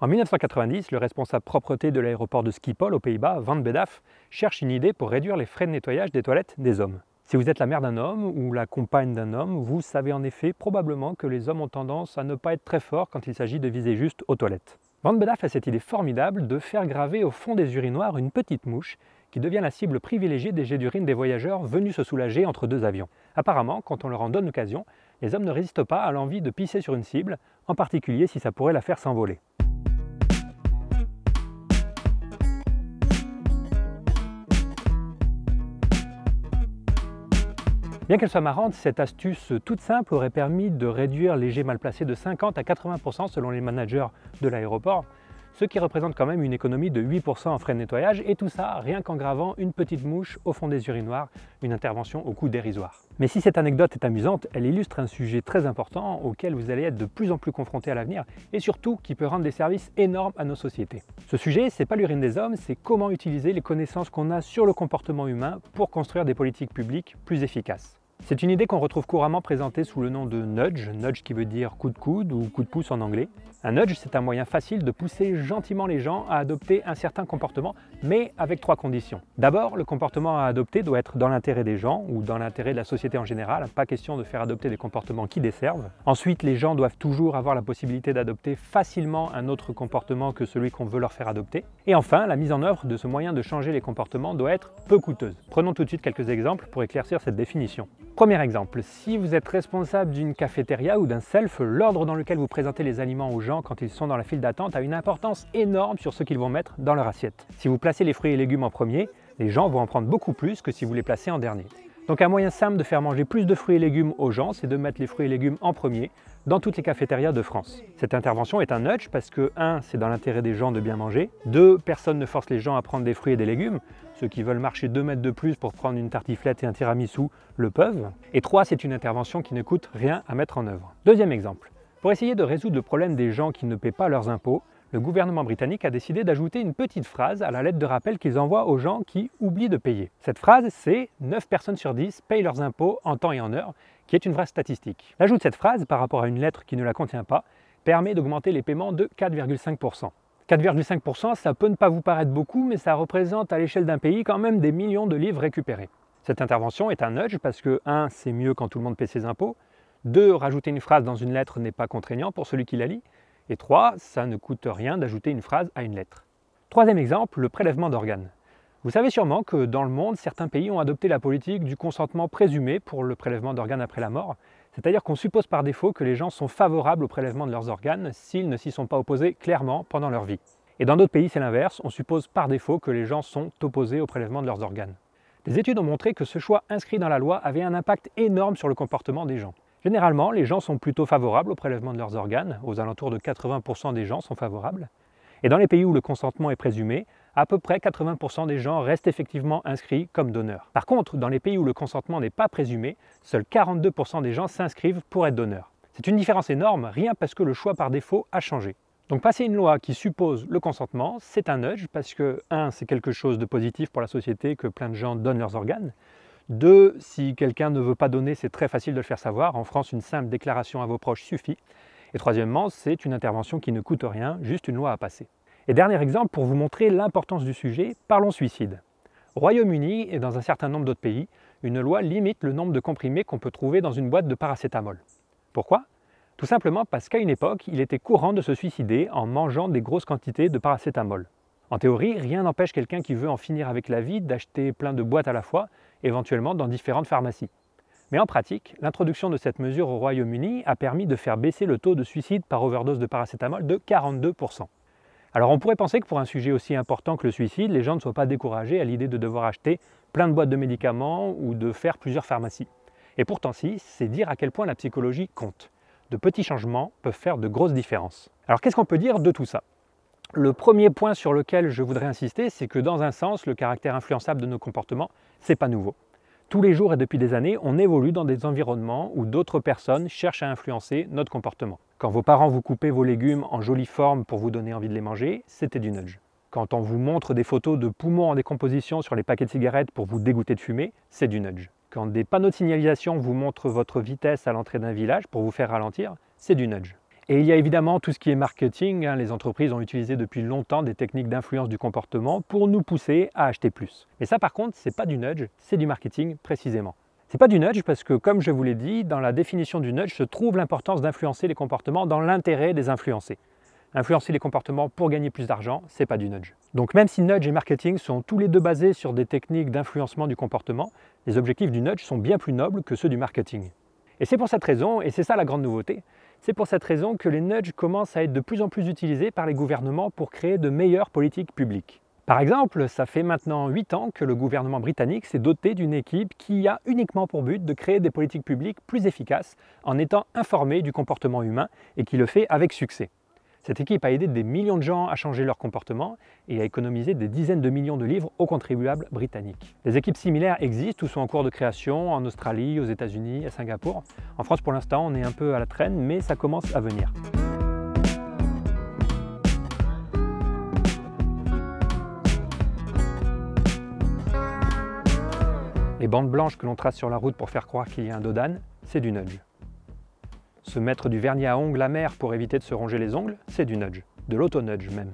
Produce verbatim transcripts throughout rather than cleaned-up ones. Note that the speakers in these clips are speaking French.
En mille neuf cent quatre-vingt-dix, le responsable propreté de l'aéroport de Schiphol aux Pays-Bas, Van Bedaf, cherche une idée pour réduire les frais de nettoyage des toilettes des hommes. Si vous êtes la mère d'un homme ou la compagne d'un homme, vous savez en effet probablement que les hommes ont tendance à ne pas être très forts quand il s'agit de viser juste aux toilettes. Van Bedaf a cette idée formidable de faire graver au fond des urinoirs une petite mouche qui devient la cible privilégiée des jets d'urine des voyageurs venus se soulager entre deux avions. Apparemment, quand on leur en donne l'occasion, les hommes ne résistent pas à l'envie de pisser sur une cible, en particulier si ça pourrait la faire s'envoler. Bien qu'elle soit marrante, cette astuce toute simple aurait permis de réduire les jets mal placés de cinquante à quatre-vingts pour cent selon les managers de l'aéroport, ce qui représente quand même une économie de huit pour cent en frais de nettoyage, et tout ça rien qu'en gravant une petite mouche au fond des urinoirs, une intervention au coût dérisoire. Mais si cette anecdote est amusante, elle illustre un sujet très important auquel vous allez être de plus en plus confrontés à l'avenir, et surtout qui peut rendre des services énormes à nos sociétés. Ce sujet, c'est pas l'urine des hommes, c'est comment utiliser les connaissances qu'on a sur le comportement humain pour construire des politiques publiques plus efficaces. C'est une idée qu'on retrouve couramment présentée sous le nom de nudge, nudge qui veut dire coup de coude ou coup de pouce en anglais. Un nudge, c'est un moyen facile de pousser gentiment les gens à adopter un certain comportement, mais avec trois conditions. D'abord, le comportement à adopter doit être dans l'intérêt des gens ou dans l'intérêt de la société en général, pas question de faire adopter des comportements qui desservent. Ensuite, les gens doivent toujours avoir la possibilité d'adopter facilement un autre comportement que celui qu'on veut leur faire adopter. Et enfin, la mise en œuvre de ce moyen de changer les comportements doit être peu coûteuse. Prenons tout de suite quelques exemples pour éclaircir cette définition. Premier exemple, si vous êtes responsable d'une cafétéria ou d'un self, l'ordre dans lequel vous présentez les aliments aux gens quand ils sont dans la file d'attente a une importance énorme sur ce qu'ils vont mettre dans leur assiette. Si vous placez les fruits et légumes en premier, les gens vont en prendre beaucoup plus que si vous les placez en dernier. Donc un moyen simple de faire manger plus de fruits et légumes aux gens, c'est de mettre les fruits et légumes en premier dans toutes les cafétérias de France. Cette intervention est un nudge parce que un, c'est dans l'intérêt des gens de bien manger, deux, personne ne force les gens à prendre des fruits et des légumes, ceux qui veulent marcher deux mètres de plus pour prendre une tartiflette et un tiramisu le peuvent, et trois, c'est une intervention qui ne coûte rien à mettre en œuvre. Deuxième exemple, pour essayer de résoudre le problème des gens qui ne paient pas leurs impôts, le gouvernement britannique a décidé d'ajouter une petite phrase à la lettre de rappel qu'ils envoient aux gens qui oublient de payer. Cette phrase, c'est « neuf personnes sur dix payent leurs impôts en temps et en heure », qui est une vraie statistique. L'ajout de cette phrase par rapport à une lettre qui ne la contient pas permet d'augmenter les paiements de quatre virgule cinq pour cent. quatre virgule cinq pour cent, ça peut ne pas vous paraître beaucoup, mais ça représente à l'échelle d'un pays quand même des millions de livres récupérés. Cette intervention est un nudge parce que un, c'est mieux quand tout le monde paie ses impôts, deux, rajouter une phrase dans une lettre n'est pas contraignant pour celui qui la lit, et trois, ça ne coûte rien d'ajouter une phrase à une lettre. Troisième exemple, le prélèvement d'organes. Vous savez sûrement que dans le monde, certains pays ont adopté la politique du consentement présumé pour le prélèvement d'organes après la mort, c'est-à-dire qu'on suppose par défaut que les gens sont favorables au prélèvement de leurs organes s'ils ne s'y sont pas opposés clairement pendant leur vie. Et dans d'autres pays, c'est l'inverse, on suppose par défaut que les gens sont opposés au prélèvement de leurs organes. Des études ont montré que ce choix inscrit dans la loi avait un impact énorme sur le comportement des gens. Généralement, les gens sont plutôt favorables au prélèvement de leurs organes, aux alentours de quatre-vingts pour cent des gens sont favorables. Et dans les pays où le consentement est présumé, à peu près quatre-vingts pour cent des gens restent effectivement inscrits comme donneurs. Par contre, dans les pays où le consentement n'est pas présumé, seuls quarante-deux pour cent des gens s'inscrivent pour être donneurs. C'est une différence énorme, rien parce que le choix par défaut a changé. Donc passer une loi qui suppose le consentement, c'est un nudge parce que, un, c'est quelque chose de positif pour la société que plein de gens donnent leurs organes. Deux, si quelqu'un ne veut pas donner, c'est très facile de le faire savoir. En France, une simple déclaration à vos proches suffit. Et troisièmement, c'est une intervention qui ne coûte rien, juste une loi à passer. Et dernier exemple, pour vous montrer l'importance du sujet, parlons suicide. Au Royaume-Uni et dans un certain nombre d'autres pays, une loi limite le nombre de comprimés qu'on peut trouver dans une boîte de paracétamol. Pourquoi ? Tout simplement parce qu'à une époque, il était courant de se suicider en mangeant des grosses quantités de paracétamol. En théorie, rien n'empêche quelqu'un qui veut en finir avec la vie d'acheter plein de boîtes à la fois, éventuellement dans différentes pharmacies. Mais en pratique, l'introduction de cette mesure au Royaume-Uni a permis de faire baisser le taux de suicide par overdose de paracétamol de quarante-deux pour cent. Alors on pourrait penser que pour un sujet aussi important que le suicide, les gens ne soient pas découragés à l'idée de devoir acheter plein de boîtes de médicaments ou de faire plusieurs pharmacies. Et pourtant si, c'est dire à quel point la psychologie compte. De petits changements peuvent faire de grosses différences. Alors qu'est-ce qu'on peut dire de tout ça ? Le premier point sur lequel je voudrais insister, c'est que dans un sens, le caractère influençable de nos comportements, c'est pas nouveau. Tous les jours et depuis des années, on évolue dans des environnements où d'autres personnes cherchent à influencer notre comportement. Quand vos parents vous coupaient vos légumes en jolie forme pour vous donner envie de les manger, c'était du nudge. Quand on vous montre des photos de poumons en décomposition sur les paquets de cigarettes pour vous dégoûter de fumer, c'est du nudge. Quand des panneaux de signalisation vous montrent votre vitesse à l'entrée d'un village pour vous faire ralentir, c'est du nudge. Et il y a évidemment tout ce qui est marketing, hein. Les entreprises ont utilisé depuis longtemps des techniques d'influence du comportement pour nous pousser à acheter plus. Mais ça par contre, c'est pas du nudge, c'est du marketing précisément. C'est pas du nudge parce que, comme je vous l'ai dit, dans la définition du nudge se trouve l'importance d'influencer les comportements dans l'intérêt des influencés. Influencer les comportements pour gagner plus d'argent, c'est pas du nudge. Donc même si nudge et marketing sont tous les deux basés sur des techniques d'influencement du comportement, les objectifs du nudge sont bien plus nobles que ceux du marketing. Et c'est pour cette raison, et c'est ça la grande nouveauté, c'est pour cette raison que les nudges commencent à être de plus en plus utilisés par les gouvernements pour créer de meilleures politiques publiques. Par exemple, ça fait maintenant huit ans que le gouvernement britannique s'est doté d'une équipe qui a uniquement pour but de créer des politiques publiques plus efficaces en étant informée du comportement humain et qui le fait avec succès. Cette équipe a aidé des millions de gens à changer leur comportement et a économisé des dizaines de millions de livres aux contribuables britanniques. Des équipes similaires existent ou sont en cours de création en Australie, aux États-Unis, à Singapour. En France, pour l'instant, on est un peu à la traîne, mais ça commence à venir. Les bandes blanches que l'on trace sur la route pour faire croire qu'il y a un dos d'âne, c'est du nudge. Se mettre du vernis à ongles amer pour éviter de se ronger les ongles, c'est du nudge, de l'auto-nudge même.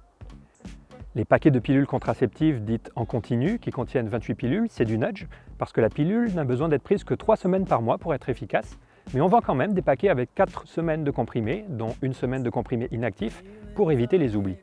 Les paquets de pilules contraceptives dites en continu, qui contiennent vingt-huit pilules, c'est du nudge, parce que la pilule n'a besoin d'être prise que trois semaines par mois pour être efficace, mais on vend quand même des paquets avec quatre semaines de comprimés, dont une semaine de comprimés inactifs, pour éviter les oublis.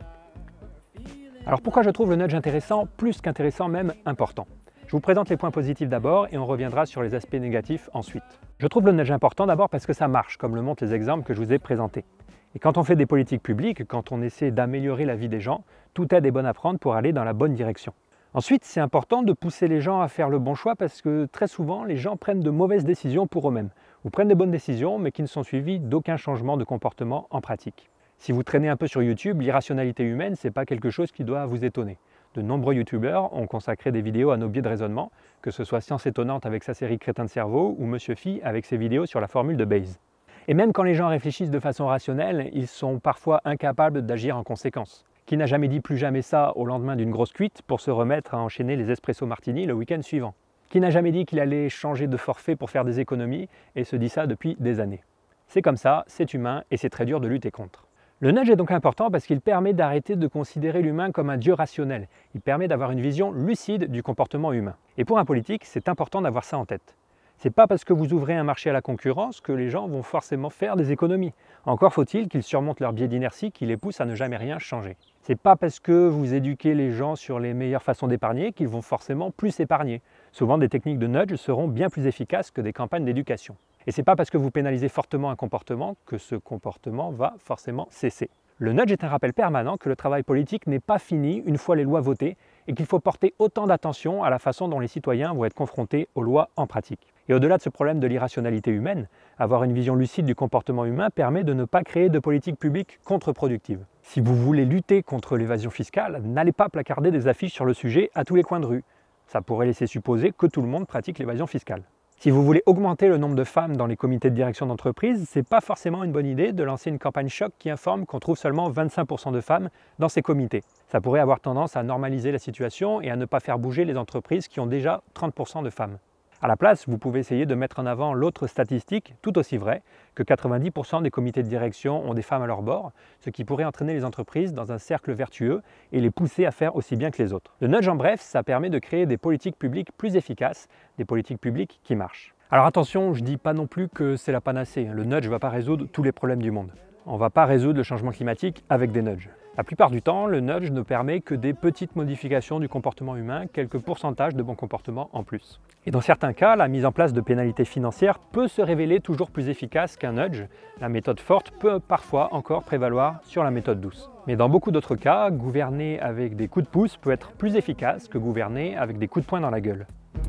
Alors pourquoi je trouve le nudge intéressant, plus qu'intéressant même important? Je vous présente les points positifs d'abord et on reviendra sur les aspects négatifs ensuite. Je trouve le nudge important d'abord parce que ça marche, comme le montrent les exemples que je vous ai présentés. Et quand on fait des politiques publiques, quand on essaie d'améliorer la vie des gens, toute aide est bonne à prendre pour aller dans la bonne direction. Ensuite, c'est important de pousser les gens à faire le bon choix parce que très souvent, les gens prennent de mauvaises décisions pour eux-mêmes, ou prennent de bonnes décisions mais qui ne sont suivies d'aucun changement de comportement en pratique. Si vous traînez un peu sur YouTube, l'irrationalité humaine, c'est pas quelque chose qui doit vous étonner. De nombreux youtubeurs ont consacré des vidéos à nos biais de raisonnement, que ce soit Science Étonnante avec sa série Crétin de cerveau ou Monsieur Phi avec ses vidéos sur la formule de Bayes. Et même quand les gens réfléchissent de façon rationnelle, ils sont parfois incapables d'agir en conséquence. Qui n'a jamais dit plus jamais ça au lendemain d'une grosse cuite pour se remettre à enchaîner les espresso martini le week-end suivant? Qui n'a jamais dit qu'il allait changer de forfait pour faire des économies et se dit ça depuis des années? C'est comme ça, c'est humain et c'est très dur de lutter contre. Le nudge est donc important parce qu'il permet d'arrêter de considérer l'humain comme un dieu rationnel. Il permet d'avoir une vision lucide du comportement humain. Et pour un politique, c'est important d'avoir ça en tête. C'est pas parce que vous ouvrez un marché à la concurrence que les gens vont forcément faire des économies. Encore faut-il qu'ils surmontent leur biais d'inertie qui les pousse à ne jamais rien changer. C'est pas parce que vous éduquez les gens sur les meilleures façons d'épargner qu'ils vont forcément plus épargner. Souvent, des techniques de nudge seront bien plus efficaces que des campagnes d'éducation. Et c'est pas parce que vous pénalisez fortement un comportement que ce comportement va forcément cesser. Le nudge est un rappel permanent que le travail politique n'est pas fini une fois les lois votées et qu'il faut porter autant d'attention à la façon dont les citoyens vont être confrontés aux lois en pratique. Et au-delà de ce problème de l'irrationalité humaine, avoir une vision lucide du comportement humain permet de ne pas créer de politique publique contre-productive. Si vous voulez lutter contre l'évasion fiscale, n'allez pas placarder des affiches sur le sujet à tous les coins de rue. Ça pourrait laisser supposer que tout le monde pratique l'évasion fiscale. Si vous voulez augmenter le nombre de femmes dans les comités de direction d'entreprise, c'est pas forcément une bonne idée de lancer une campagne choc qui informe qu'on trouve seulement vingt-cinq pour cent de femmes dans ces comités. Ça pourrait avoir tendance à normaliser la situation et à ne pas faire bouger les entreprises qui ont déjà trente pour cent de femmes. À la place, vous pouvez essayer de mettre en avant l'autre statistique, tout aussi vraie, que quatre-vingt-dix pour cent des comités de direction ont des femmes à leur bord, ce qui pourrait entraîner les entreprises dans un cercle vertueux et les pousser à faire aussi bien que les autres. Le nudge en bref, ça permet de créer des politiques publiques plus efficaces, des politiques publiques qui marchent. Alors attention, je ne dis pas non plus que c'est la panacée, le nudge ne va pas résoudre tous les problèmes du monde. On ne va pas résoudre le changement climatique avec des nudges. La plupart du temps, le nudge ne permet que des petites modifications du comportement humain, quelques pourcentages de bon comportement en plus. Et dans certains cas, la mise en place de pénalités financières peut se révéler toujours plus efficace qu'un nudge. La méthode forte peut parfois encore prévaloir sur la méthode douce. Mais dans beaucoup d'autres cas, gouverner avec des coups de pouce peut être plus efficace que gouverner avec des coups de poing dans la gueule.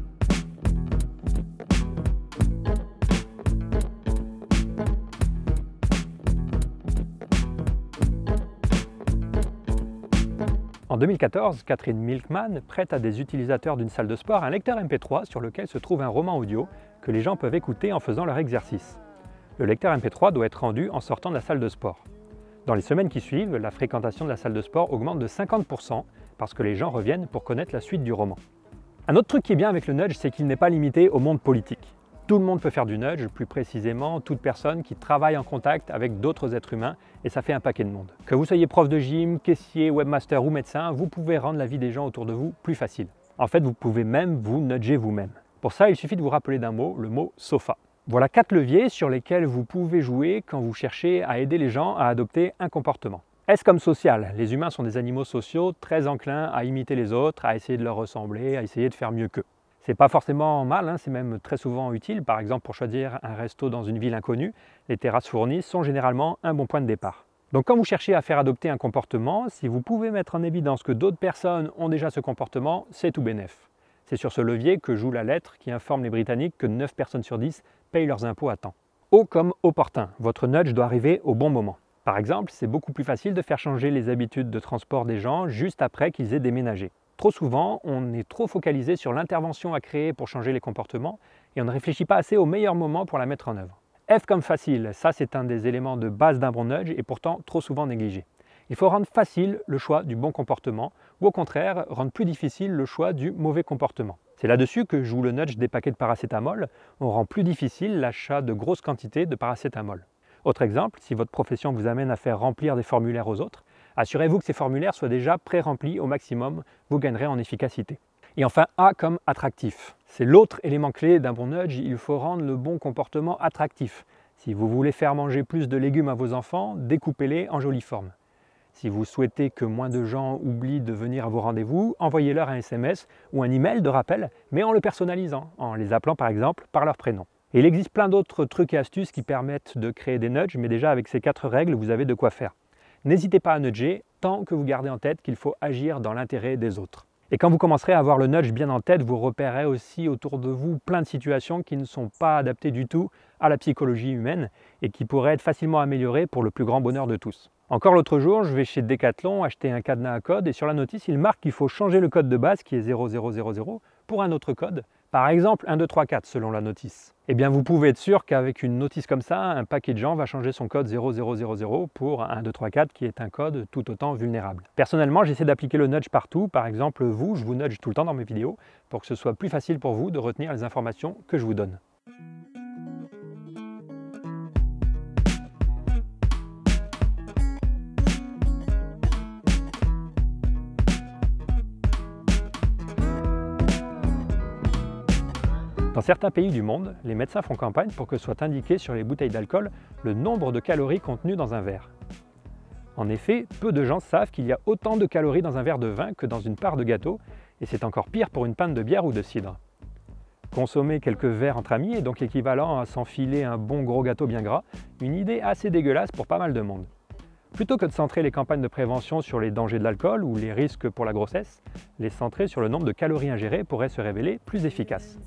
En deux mille quatorze, Catherine Milkman prête à des utilisateurs d'une salle de sport un lecteur M P trois sur lequel se trouve un roman audio que les gens peuvent écouter en faisant leur exercice. Le lecteur M P trois doit être rendu en sortant de la salle de sport. Dans les semaines qui suivent, la fréquentation de la salle de sport augmente de cinquante pour cent parce que les gens reviennent pour connaître la suite du roman. Un autre truc qui est bien avec le nudge, c'est qu'il n'est pas limité au monde politique. Tout le monde peut faire du nudge, plus précisément toute personne qui travaille en contact avec d'autres êtres humains, et ça fait un paquet de monde. Que vous soyez prof de gym, caissier, webmaster ou médecin, vous pouvez rendre la vie des gens autour de vous plus facile. En fait, vous pouvez même vous nudger vous-même. Pour ça, il suffit de vous rappeler d'un mot, le mot sofa. Voilà quatre leviers sur lesquels vous pouvez jouer quand vous cherchez à aider les gens à adopter un comportement. S comme social. Les humains sont des animaux sociaux très enclins à imiter les autres, à essayer de leur ressembler, à essayer de faire mieux qu'eux. C'est pas forcément mal, hein, c'est même très souvent utile. Par exemple, pour choisir un resto dans une ville inconnue, les terrasses fournies sont généralement un bon point de départ. Donc quand vous cherchez à faire adopter un comportement, si vous pouvez mettre en évidence que d'autres personnes ont déjà ce comportement, c'est tout bénef. C'est sur ce levier que joue la lettre qui informe les Britanniques que neuf personnes sur dix payent leurs impôts à temps. O comme opportun, votre nudge doit arriver au bon moment. Par exemple, c'est beaucoup plus facile de faire changer les habitudes de transport des gens juste après qu'ils aient déménagé. Trop souvent, on est trop focalisé sur l'intervention à créer pour changer les comportements et on ne réfléchit pas assez au meilleur moment pour la mettre en œuvre. F comme facile, ça c'est un des éléments de base d'un bon nudge et pourtant trop souvent négligé. Il faut rendre facile le choix du bon comportement ou au contraire rendre plus difficile le choix du mauvais comportement. C'est là-dessus que joue le nudge des paquets de paracétamol. On rend plus difficile l'achat de grosses quantités de paracétamol. Autre exemple, si votre profession vous amène à faire remplir des formulaires aux autres, assurez-vous que ces formulaires soient déjà pré-remplis au maximum, vous gagnerez en efficacité. Et enfin, A comme attractif. C'est l'autre élément clé d'un bon nudge, il faut rendre le bon comportement attractif. Si vous voulez faire manger plus de légumes à vos enfants, découpez-les en jolie forme. Si vous souhaitez que moins de gens oublient de venir à vos rendez-vous, envoyez-leur un S M S ou un email de rappel, mais en le personnalisant, en les appelant par exemple par leur prénom. Et il existe plein d'autres trucs et astuces qui permettent de créer des nudges, mais déjà avec ces quatre règles, vous avez de quoi faire. N'hésitez pas à nudger tant que vous gardez en tête qu'il faut agir dans l'intérêt des autres. Et quand vous commencerez à avoir le nudge bien en tête, vous repérerez aussi autour de vous plein de situations qui ne sont pas adaptées du tout à la psychologie humaine et qui pourraient être facilement améliorées pour le plus grand bonheur de tous. Encore l'autre jour, je vais chez Decathlon acheter un cadenas à code et sur la notice, il marque qu'il faut changer le code de base qui est zéro zéro zéro zéro pour un autre code, par exemple un deux trois quatre selon la notice. Eh bien vous pouvez être sûr qu'avec une notice comme ça, un paquet de gens va changer son code zéro zéro zéro zéro pour un deux trois quatre qui est un code tout autant vulnérable. Personnellement, j'essaie d'appliquer le nudge partout. Par exemple, vous, je vous nudge tout le temps dans mes vidéos pour que ce soit plus facile pour vous de retenir les informations que je vous donne. Dans certains pays du monde, les médecins font campagne pour que soit indiqué sur les bouteilles d'alcool le nombre de calories contenues dans un verre. En effet, peu de gens savent qu'il y a autant de calories dans un verre de vin que dans une part de gâteau, et c'est encore pire pour une pinte de bière ou de cidre. Consommer quelques verres entre amis est donc équivalent à s'enfiler un bon gros gâteau bien gras, une idée assez dégueulasse pour pas mal de monde. Plutôt que de centrer les campagnes de prévention sur les dangers de l'alcool ou les risques pour la grossesse, les centrer sur le nombre de calories ingérées pourrait se révéler plus efficace.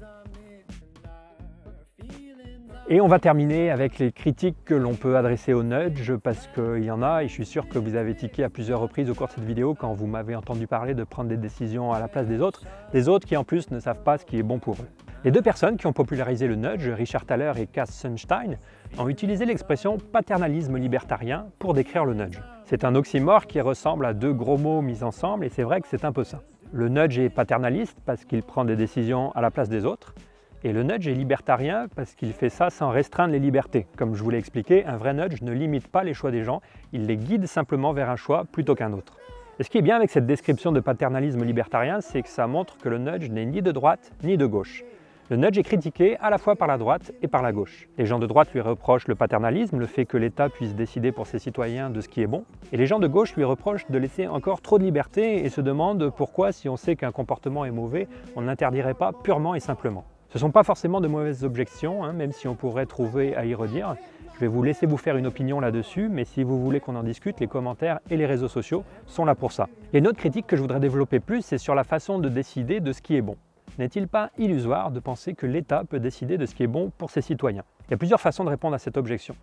Et on va terminer avec les critiques que l'on peut adresser au nudge parce qu'il y en a et je suis sûr que vous avez tiqué à plusieurs reprises au cours de cette vidéo quand vous m'avez entendu parler de prendre des décisions à la place des autres, des autres qui en plus ne savent pas ce qui est bon pour eux. Les deux personnes qui ont popularisé le nudge, Richard Thaler et Cass Sunstein, ont utilisé l'expression paternalisme libertarien pour décrire le nudge. C'est un oxymore qui ressemble à deux gros mots mis ensemble et c'est vrai que c'est un peu ça. Le nudge est paternaliste parce qu'il prend des décisions à la place des autres. Et le nudge est libertarien parce qu'il fait ça sans restreindre les libertés. Comme je vous l'ai expliqué, un vrai nudge ne limite pas les choix des gens, il les guide simplement vers un choix plutôt qu'un autre. Et ce qui est bien avec cette description de paternalisme libertarien, c'est que ça montre que le nudge n'est ni de droite ni de gauche. Le nudge est critiqué à la fois par la droite et par la gauche. Les gens de droite lui reprochent le paternalisme, le fait que l'État puisse décider pour ses citoyens de ce qui est bon. Et les gens de gauche lui reprochent de laisser encore trop de liberté et se demandent pourquoi, si on sait qu'un comportement est mauvais, on n'interdirait pas purement et simplement. Ce ne sont pas forcément de mauvaises objections, hein, même si on pourrait trouver à y redire. Je vais vous laisser vous faire une opinion là-dessus, mais si vous voulez qu'on en discute, les commentaires et les réseaux sociaux sont là pour ça. Et une autre critique que je voudrais développer plus, c'est sur la façon de décider de ce qui est bon. N'est-il pas illusoire de penser que l'État peut décider de ce qui est bon pour ses citoyens? Il y a plusieurs façons de répondre à cette objection.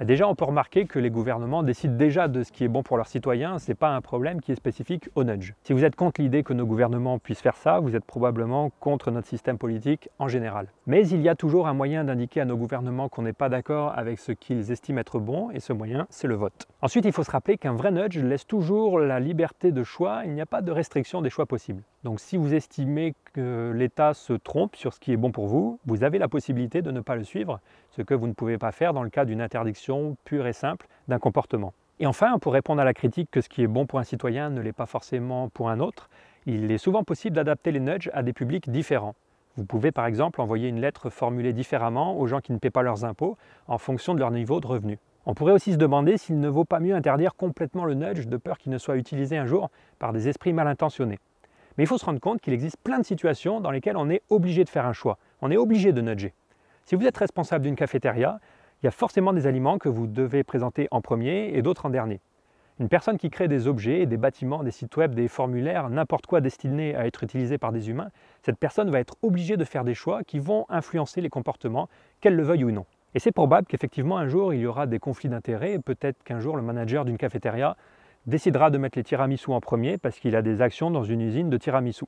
Déjà, on peut remarquer que les gouvernements décident déjà de ce qui est bon pour leurs citoyens, ce n'est pas un problème qui est spécifique au nudge. Si vous êtes contre l'idée que nos gouvernements puissent faire ça, vous êtes probablement contre notre système politique en général. Mais il y a toujours un moyen d'indiquer à nos gouvernements qu'on n'est pas d'accord avec ce qu'ils estiment être bon, et ce moyen, c'est le vote. Ensuite, il faut se rappeler qu'un vrai nudge laisse toujours la liberté de choix, il n'y a pas de restriction des choix possibles. Donc si vous estimez que l'État se trompe sur ce qui est bon pour vous, vous avez la possibilité de ne pas le suivre, ce que vous ne pouvez pas faire dans le cas d'une interdiction pure et simple d'un comportement. Et enfin, pour répondre à la critique que ce qui est bon pour un citoyen ne l'est pas forcément pour un autre, il est souvent possible d'adapter les nudges à des publics différents. Vous pouvez par exemple envoyer une lettre formulée différemment aux gens qui ne paient pas leurs impôts en fonction de leur niveau de revenu. On pourrait aussi se demander s'il ne vaut pas mieux interdire complètement le nudge de peur qu'il ne soit utilisé un jour par des esprits mal intentionnés. Mais il faut se rendre compte qu'il existe plein de situations dans lesquelles on est obligé de faire un choix. On est obligé de nudger. Si vous êtes responsable d'une cafétéria, il y a forcément des aliments que vous devez présenter en premier et d'autres en dernier. Une personne qui crée des objets, des bâtiments, des sites web, des formulaires, n'importe quoi destiné à être utilisé par des humains, cette personne va être obligée de faire des choix qui vont influencer les comportements, qu'elle le veuille ou non. Et c'est probable qu'effectivement un jour il y aura des conflits d'intérêts et peut-être qu'un jour le manager d'une cafétéria décidera de mettre les tiramisu en premier parce qu'il a des actions dans une usine de tiramisu.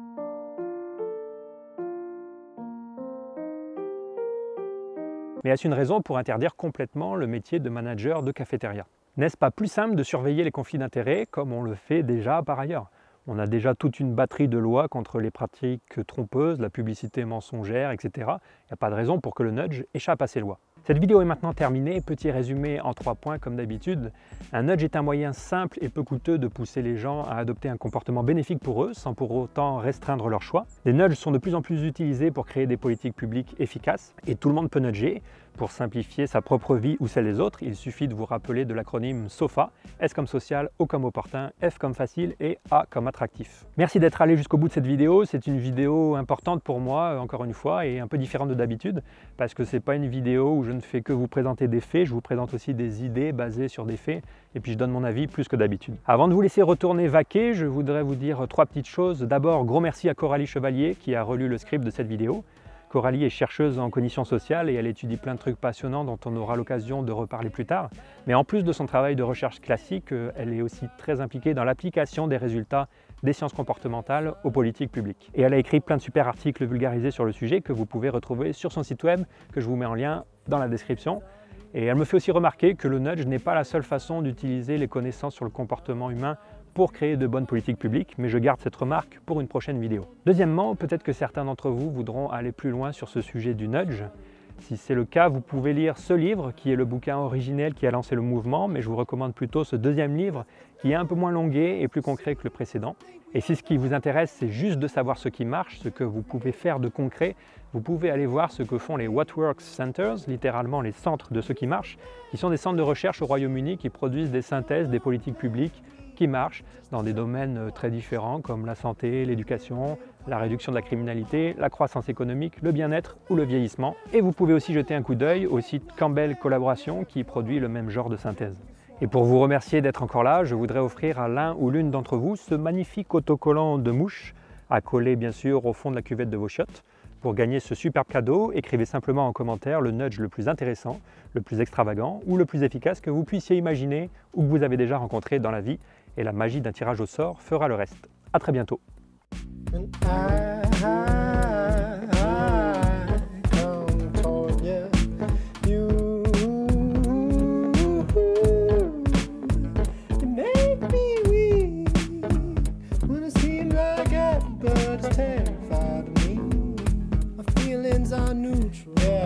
Mais est-ce une raison pour interdire complètement le métier de manager de cafétéria? N'est-ce pas plus simple de surveiller les conflits d'intérêts comme on le fait déjà par ailleurs? On a déjà toute une batterie de lois contre les pratiques trompeuses, la publicité mensongère, et cetera. Il n'y a pas de raison pour que le nudge échappe à ces lois. Cette vidéo est maintenant terminée. Petit résumé en trois points comme d'habitude. Un nudge est un moyen simple et peu coûteux de pousser les gens à adopter un comportement bénéfique pour eux sans pour autant restreindre leur choix. Les nudges sont de plus en plus utilisés pour créer des politiques publiques efficaces et tout le monde peut nudger. Pour simplifier sa propre vie ou celle des autres, il suffit de vous rappeler de l'acronyme SOFA, S comme social, O comme opportun, F comme facile et A comme attractif. Merci d'être allé jusqu'au bout de cette vidéo. C'est une vidéo importante pour moi, encore une fois, et un peu différente de d'habitude, parce que c'est pas une vidéo où je ne fais que vous présenter des faits, je vous présente aussi des idées basées sur des faits, et puis je donne mon avis plus que d'habitude. Avant de vous laisser retourner vaquer, je voudrais vous dire trois petites choses. D'abord, gros merci à Coralie Chevalier qui a relu le script de cette vidéo. Coralie est chercheuse en cognition sociale et elle étudie plein de trucs passionnants dont on aura l'occasion de reparler plus tard. Mais en plus de son travail de recherche classique, elle est aussi très impliquée dans l'application des résultats des sciences comportementales aux politiques publiques. Et elle a écrit plein de super articles vulgarisés sur le sujet que vous pouvez retrouver sur son site web, que je vous mets en lien dans la description. Et elle me fait aussi remarquer que le nudge n'est pas la seule façon d'utiliser les connaissances sur le comportement humain pour créer de bonnes politiques publiques, mais je garde cette remarque pour une prochaine vidéo. Deuxièmement, peut-être que certains d'entre vous voudront aller plus loin sur ce sujet du nudge. Si c'est le cas, vous pouvez lire ce livre qui est le bouquin originel qui a lancé le mouvement, mais je vous recommande plutôt ce deuxième livre qui est un peu moins longué et plus concret que le précédent. Et si ce qui vous intéresse, c'est juste de savoir ce qui marche, ce que vous pouvez faire de concret, vous pouvez aller voir ce que font les What Works Centers, littéralement les centres de ce qui marche, qui sont des centres de recherche au Royaume-Uni qui produisent des synthèses des politiques publiques qui marchent dans des domaines très différents comme la santé, l'éducation, la réduction de la criminalité, la croissance économique, le bien-être ou le vieillissement. Et vous pouvez aussi jeter un coup d'œil au site Campbell Collaboration qui produit le même genre de synthèse. Et pour vous remercier d'être encore là, je voudrais offrir à l'un ou l'une d'entre vous ce magnifique autocollant de mouche à coller bien sûr au fond de la cuvette de vos chiottes. Pour gagner ce superbe cadeau, écrivez simplement en commentaire le nudge le plus intéressant, le plus extravagant ou le plus efficace que vous puissiez imaginer ou que vous avez déjà rencontré dans la vie. Et la magie d'un tirage au sort fera le reste. À très bientôt. Are neutral. Yeah.